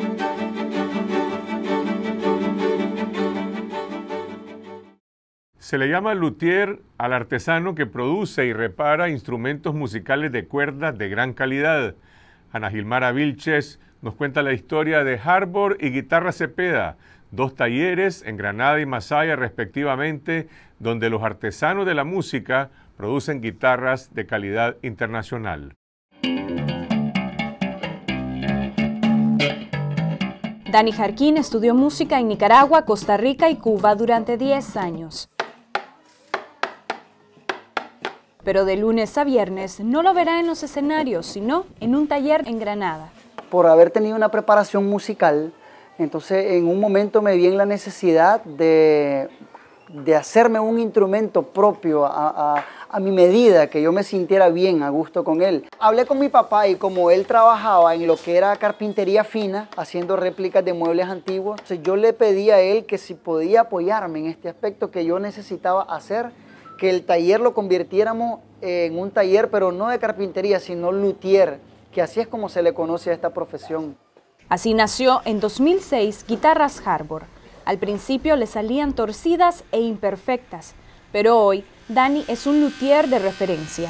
Se le llama luthier al artesano que produce y repara instrumentos musicales de cuerdas de gran calidad. Ana Gilmara Vilches nos cuenta la historia de Harbor y Guitarra Cepeda, dos talleres en Granada y Masaya respectivamente, donde los artesanos de la música producen guitarras de calidad internacional. Dani Jarquín estudió música en Nicaragua, Costa Rica y Cuba durante 10 años. Pero de lunes a viernes no lo verá en los escenarios, sino en un taller en Granada. Por haber tenido una preparación musical, entonces en un momento me vi en la necesidad de hacerme un instrumento propio a mi medida, que yo me sintiera bien, a gusto con él. Hablé con mi papá y como él trabajaba en lo que era carpintería fina, haciendo réplicas de muebles antiguos, entonces yo le pedí a él que si podía apoyarme en este aspecto que yo necesitaba hacer, que el taller lo convirtiéramos en un taller, pero no de carpintería, sino luthier, que así es como se le conoce a esta profesión. Así nació en 2006 Guitarras Harbor. Al principio le salían torcidas e imperfectas, pero hoy Dani es un luthier de referencia.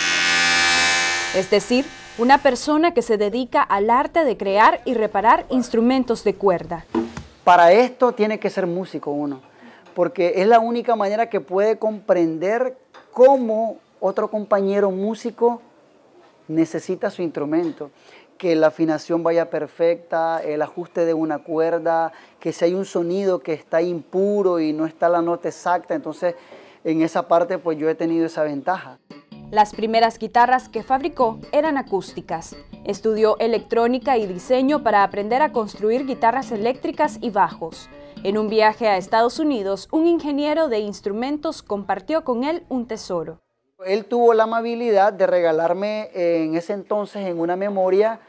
Es decir, una persona que se dedica al arte de crear y reparar instrumentos de cuerda. Para esto tiene que ser músico uno, porque es la única manera que puede comprender cómo otro compañero músico necesita su instrumento. Que la afinación vaya perfecta, el ajuste de una cuerda, que si hay un sonido que está impuro y no está la nota exacta, entonces en esa parte pues yo he tenido esa ventaja. Las primeras guitarras que fabricó eran acústicas. Estudió electrónica y diseño para aprender a construir guitarras eléctricas y bajos. En un viaje a Estados Unidos, un ingeniero de instrumentos compartió con él un tesoro. Él tuvo la amabilidad de regalarme en ese entonces en una memoria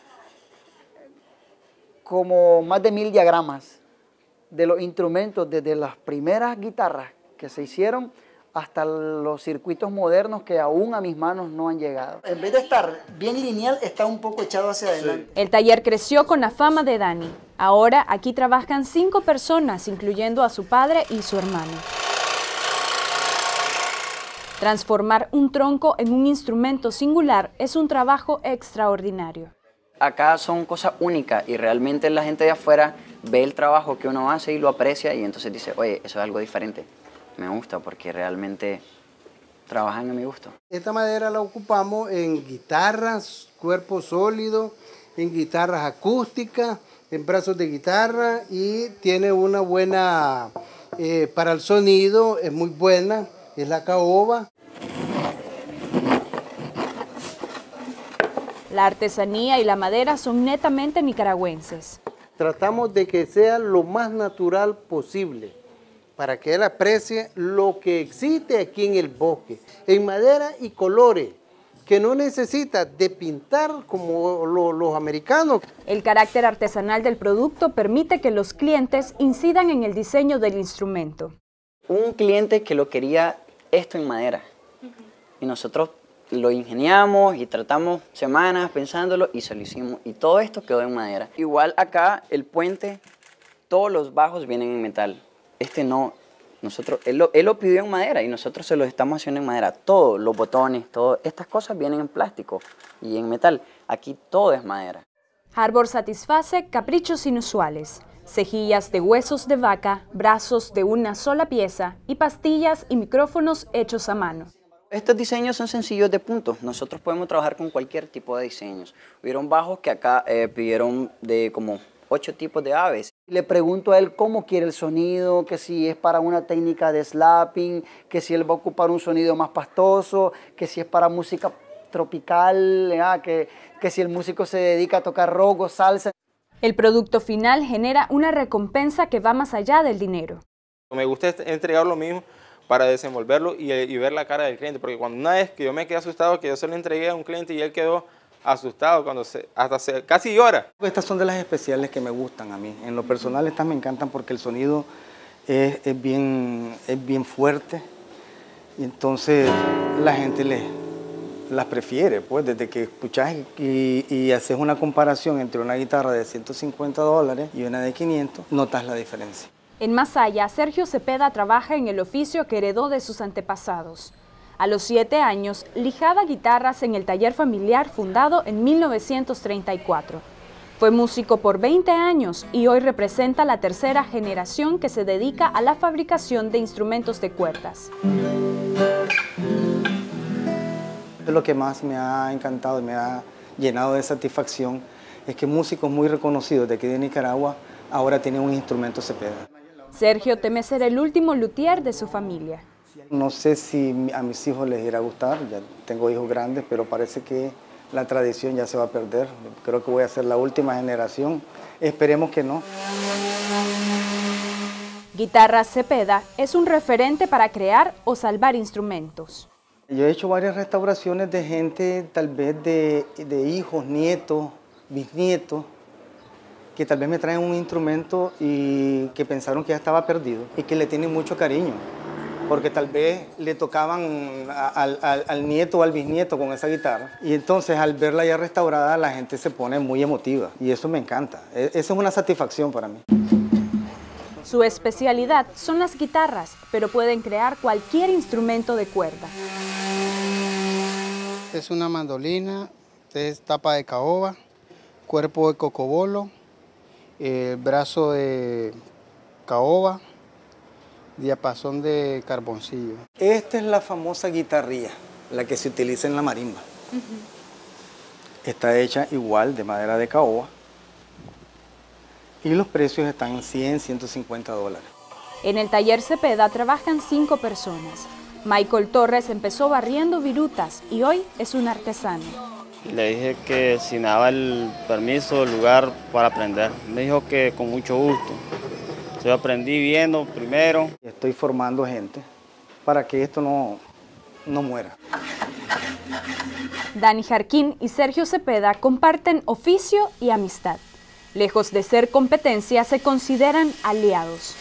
como más de 1000 diagramas de los instrumentos, desde las primeras guitarras que se hicieron hasta los circuitos modernos que aún a mis manos no han llegado. En vez de estar bien lineal, está un poco echado hacia adelante. El taller creció con la fama de Dani. Ahora aquí trabajan 5 personas, incluyendo a su padre y su hermano. Transformar un tronco en un instrumento singular es un trabajo extraordinario. Acá son cosas únicas y realmente la gente de afuera ve el trabajo que uno hace y lo aprecia y entonces dice, oye, eso es algo diferente. Me gusta porque realmente trabajan a mi gusto. Esta madera la ocupamos en guitarras, cuerpo sólido, en guitarras acústicas, en brazos de guitarra y tiene una buena, para el sonido es muy buena, es la caoba. La artesanía y la madera son netamente nicaragüenses. Tratamos de que sea lo más natural posible, para que él aprecie lo que existe aquí en el bosque, en madera y colores, que no necesita de pintar como los americanos. El carácter artesanal del producto permite que los clientes incidan en el diseño del instrumento. Un cliente que lo quería esto en madera y nosotros lo ingeniamos y tratamos semanas pensándolo y se lo hicimos y todo esto quedó en madera. Igual acá el puente, todos los bajos vienen en metal. Este no, él lo pidió en madera y nosotros se lo estamos haciendo en madera. Todos los botones, todas estas cosas vienen en plástico y en metal. Aquí todo es madera. Harbor satisface caprichos inusuales. Cejillas de huesos de vaca, brazos de una sola pieza y pastillas y micrófonos hechos a mano. Estos diseños son sencillos de puntos. Nosotros podemos trabajar con cualquier tipo de diseños. Hubieron bajos que acá pidieron de como 8 tipos de aves. Le pregunto a él cómo quiere el sonido, que si es para una técnica de slapping, que si él va a ocupar un sonido más pastoso, que si es para música tropical, que si el músico se dedica a tocar rock o salsa. El producto final genera una recompensa que va más allá del dinero. Me gusta entregar lo mismo para desenvolverlo y ver la cara del cliente, porque cuando una vez que yo me quedé asustado, que yo se lo entregué a un cliente y él quedó asustado, casi llora. Estas son de las especiales que me gustan a mí. En lo personal estas me encantan porque el sonido es bien fuerte y entonces la gente las prefiere, pues desde que escuchas y haces una comparación entre una guitarra de $150 y una de 500, notas la diferencia. En Masaya, Sergio Cepeda trabaja en el oficio que heredó de sus antepasados. A los 7 años, lijaba guitarras en el taller familiar fundado en 1934. Fue músico por 20 años y hoy representa la tercera generación que se dedica a la fabricación de instrumentos de cuerdas. Lo que más me ha encantado y me ha llenado de satisfacción es que músicos muy reconocidos de aquí de Nicaragua ahora tienen un instrumento Cepeda. Sergio teme ser el último luthier de su familia. No sé si a mis hijos les irá a gustar, ya tengo hijos grandes, pero parece que la tradición ya se va a perder. Creo que voy a ser la última generación, esperemos que no. Guitarras Cepeda es un referente para crear o salvar instrumentos. Yo he hecho varias restauraciones de gente, tal vez de hijos, nietos, bisnietos, que tal vez me traen un instrumento y que pensaron que ya estaba perdido y que le tienen mucho cariño, porque tal vez le tocaban al nieto o al bisnieto con esa guitarra. Y entonces al verla ya restaurada la gente se pone muy emotiva y eso me encanta. Esa es una satisfacción para mí. Su especialidad son las guitarras, pero pueden crear cualquier instrumento de cuerda. Es una mandolina, es tapa de caoba, cuerpo de cocobolo, brazo de caoba, diapasón de carboncillo. Esta es la famosa guitarrilla, la que se utiliza en la marimba. Está hecha igual de madera de caoba y los precios están en $100, $150. En el taller Cepeda trabajan 5 personas. Michael Torres empezó barriendo virutas y hoy es un artesano. Le dije que si me daba el permiso, el lugar para aprender. Me dijo que con mucho gusto. Yo aprendí viendo primero. Estoy formando gente para que esto no muera. Dani Jarquín y Sergio Cepeda comparten oficio y amistad. Lejos de ser competencia, se consideran aliados.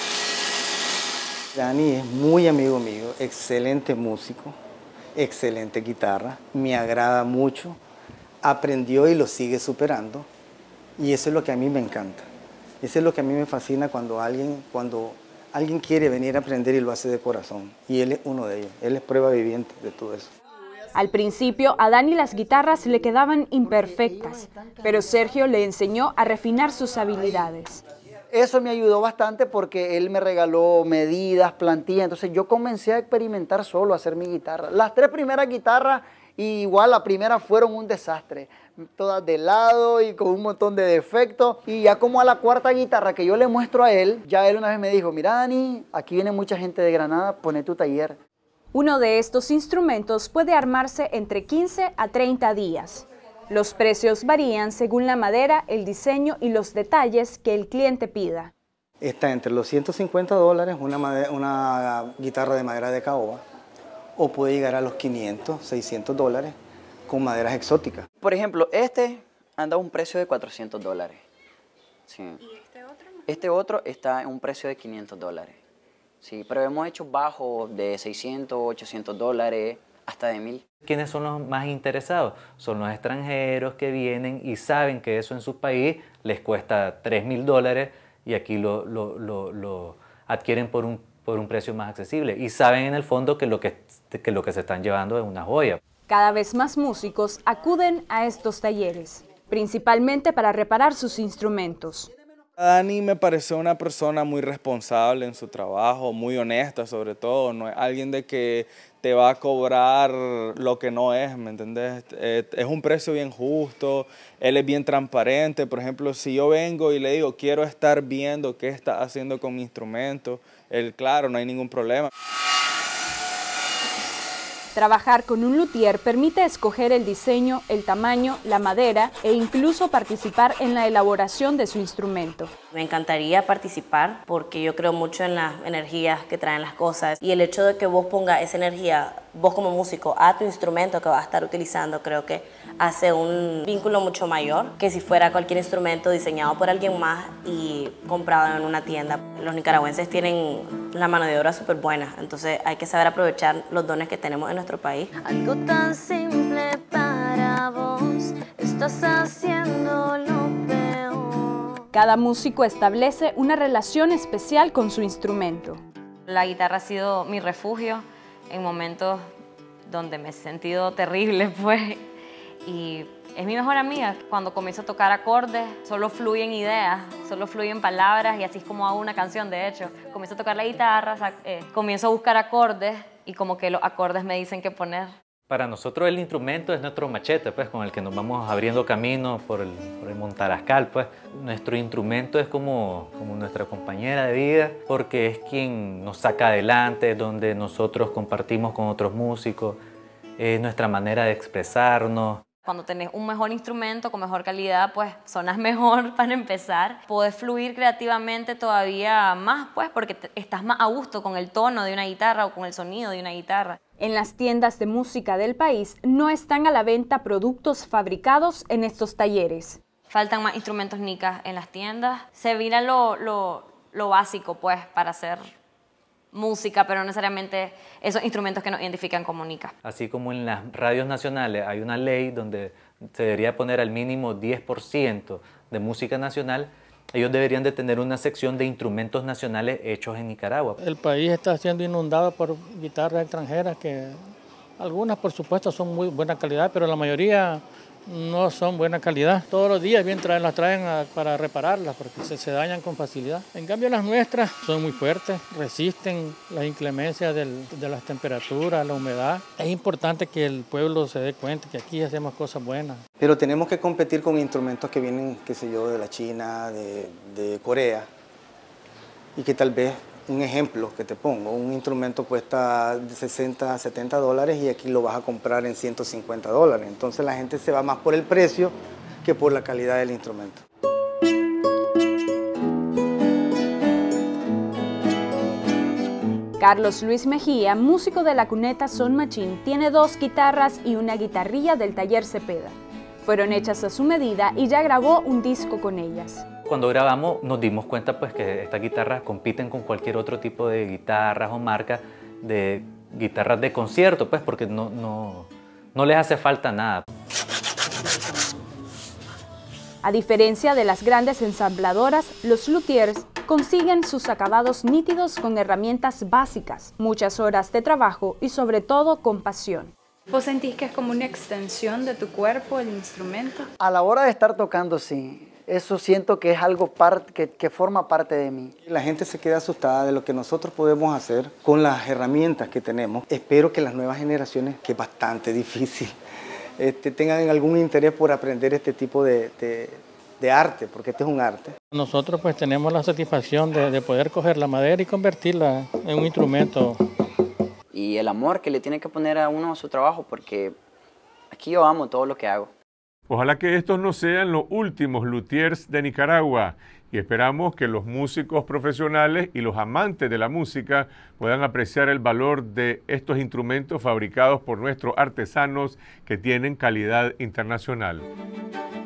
Dani es muy amigo mío, excelente músico, excelente guitarra, me agrada mucho, aprendió y lo sigue superando y eso es lo que a mí me encanta. Eso es lo que a mí me fascina cuando alguien quiere venir a aprender y lo hace de corazón. Y él es uno de ellos, él es prueba viviente de todo eso. Al principio a Dani las guitarras le quedaban imperfectas, pero Sergio le enseñó a refinar sus habilidades. Eso me ayudó bastante porque él me regaló medidas, plantillas, entonces yo comencé a experimentar solo, a hacer mi guitarra. Las 3 primeras guitarras, igual la primera fueron un desastre, todas de lado y con un montón de defectos. Y ya como a la 4ª guitarra que yo le muestro a él, ya él una vez me dijo, mira Dani, aquí viene mucha gente de Granada, poné tu taller. Uno de estos instrumentos puede armarse entre 15 a 30 días. Los precios varían según la madera, el diseño y los detalles que el cliente pida. Está entre los $150 una guitarra de madera de caoba o puede llegar a los $500, $600 con maderas exóticas. Por ejemplo, este anda a un precio de $400. Sí. ¿Y este otro? Este otro está en un precio de $500. Sí, pero hemos hecho bajos de $600, $800, hasta de $1000. ¿Quiénes son los más interesados? Son los extranjeros que vienen y saben que eso en su país les cuesta $3000 y aquí lo adquieren por un precio más accesible y saben en el fondo que lo que se están llevando es una joya. Cada vez más músicos acuden a estos talleres, principalmente para reparar sus instrumentos. Dani me parece una persona muy responsable en su trabajo, muy honesta sobre todo, no es alguien de que te va a cobrar lo que no es, ¿me entendés? Es un precio bien justo, él es bien transparente. Por ejemplo, si yo vengo y le digo quiero estar viendo qué está haciendo con mi instrumento, él, claro, no hay ningún problema. Trabajar con un luthier permite escoger el diseño, el tamaño, la madera e incluso participar en la elaboración de su instrumento. Me encantaría participar porque yo creo mucho en las energías que traen las cosas y el hecho de que vos pongas esa energía vos como músico a tu instrumento que vas a estar utilizando, creo que hace un vínculo mucho mayor que si fuera cualquier instrumento diseñado por alguien más y comprado en una tienda. Los nicaragüenses tienen la mano de obra súper buena, entonces hay que saber aprovechar los dones que tenemos en nuestro país. Algo tan simple para vos, estás haciendo lo peor. Cada músico establece una relación especial con su instrumento. La guitarra ha sido mi refugio en momentos donde me he sentido terrible, pues, y es mi mejor amiga. Cuando comienzo a tocar acordes, solo fluyen ideas, solo fluyen palabras, y así es como hago una canción, de hecho. Comienzo a tocar la guitarra, comienzo a buscar acordes, y como que los acordes me dicen qué poner. Para nosotros el instrumento es nuestro machete, pues, con el que nos vamos abriendo camino por el Montarascal, pues. Nuestro instrumento es como nuestra compañera de vida, porque es quien nos saca adelante, donde nosotros compartimos con otros músicos, es nuestra manera de expresarnos. Cuando tenés un mejor instrumento con mejor calidad, pues sonas mejor para empezar. Podés fluir creativamente todavía más, pues, porque estás más a gusto con el tono de una guitarra o con el sonido de una guitarra. En las tiendas de música del país no están a la venta productos fabricados en estos talleres. Faltan más instrumentos nicas en las tiendas. Se mira lo básico, pues, para hacer música, pero no necesariamente esos instrumentos que nos identifican como nicas. Así como en las radios nacionales hay una ley donde se debería poner al mínimo 10% de música nacional, ellos deberían de tener una sección de instrumentos nacionales hechos en Nicaragua. El país está siendo inundado por guitarras extranjeras que algunas por supuesto son muy buena calidad, pero la mayoría no son buena calidad. Todos los días bien las traen para repararlas porque se dañan con facilidad. En cambio las nuestras son muy fuertes, resisten las inclemencias de las temperaturas, la humedad. Es importante que el pueblo se dé cuenta que aquí hacemos cosas buenas. Pero tenemos que competir con instrumentos que vienen, qué sé yo, de la China, de Corea, y que tal vez, un ejemplo que te pongo, un instrumento cuesta de 60 a 70 dólares y aquí lo vas a comprar en 150 dólares. Entonces la gente se va más por el precio que por la calidad del instrumento. Carlos Luis Mejía, músico de la cuneta Son Machín, tiene 2 guitarras y una guitarrilla del taller Cepeda. Fueron hechas a su medida y ya grabó un disco con ellas. Cuando grabamos nos dimos cuenta, pues, que estas guitarras compiten con cualquier otro tipo de guitarras o marcas de guitarras de concierto, pues, porque no les hace falta nada. A diferencia de las grandes ensambladoras, los luthiers consiguen sus acabados nítidos con herramientas básicas, muchas horas de trabajo y sobre todo con pasión. ¿Vos sentís que es como una extensión de tu cuerpo el instrumento? A la hora de estar tocando, sí. Eso siento que es algo que forma parte de mí. La gente se queda asustada de lo que nosotros podemos hacer con las herramientas que tenemos. Espero que las nuevas generaciones, que es bastante difícil, tengan algún interés por aprender este tipo de arte, porque este es un arte. Nosotros pues tenemos la satisfacción de poder coger la madera y convertirla en un instrumento. Y el amor que le tiene que poner a uno a su trabajo, porque aquí yo amo todo lo que hago. Ojalá que estos no sean los últimos luthiers de Nicaragua y esperamos que los músicos profesionales y los amantes de la música puedan apreciar el valor de estos instrumentos fabricados por nuestros artesanos que tienen calidad internacional.